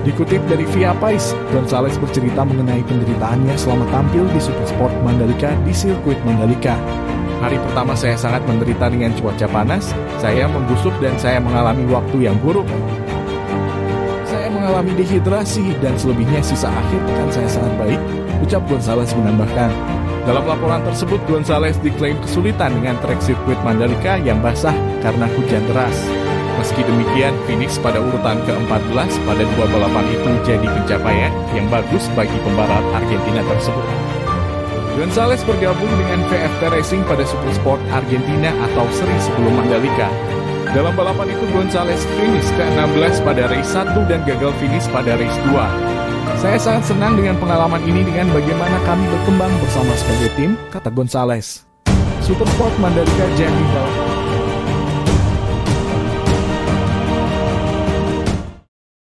Dikutip dari Viapais, Gonzales bercerita mengenai penderitaannya selama tampil di Supersport Mandalika di sirkuit Mandalika. Hari pertama saya sangat menderita dengan cuaca panas, saya membusuk dan saya mengalami waktu yang buruk. Saya mengalami dehidrasi dan selebihnya sisa akhir pekan saya sangat baik, ucap Gonzales menambahkan. Dalam laporan tersebut, Gonzales diklaim kesulitan dengan trek sirkuit Mandalika yang basah karena hujan deras. Meski demikian, finish pada urutan ke-14 pada dua balapan itu jadi pencapaian yang bagus bagi pembalap Argentina tersebut. Gonzales bergabung dengan VFT Racing pada Supersport Argentina atau seri sebelum Mandalika. Dalam balapan itu, Gonzales finish ke-16 pada race 1 dan gagal finish pada race 2. Saya sangat senang dengan pengalaman ini dengan bagaimana kami berkembang bersama sebagai tim, kata Gonzales. Supersport Mandalika jadi balapan